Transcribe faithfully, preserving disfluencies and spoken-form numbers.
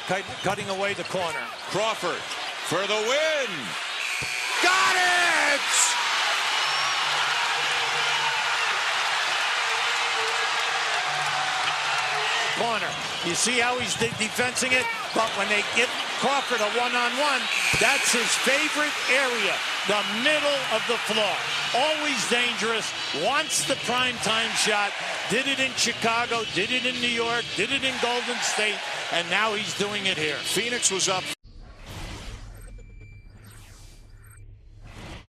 cut, cutting away the corner. Crawford for the win. Got it! Corner. You see how he's de defensing it? But when they get Crawford a one-on-one, that's his favorite area, the middle of the floor. Always dangerous, wants the primetime shot, did it in Chicago, did it in New York, did it in Golden State, and now he's doing it here. Phoenix was up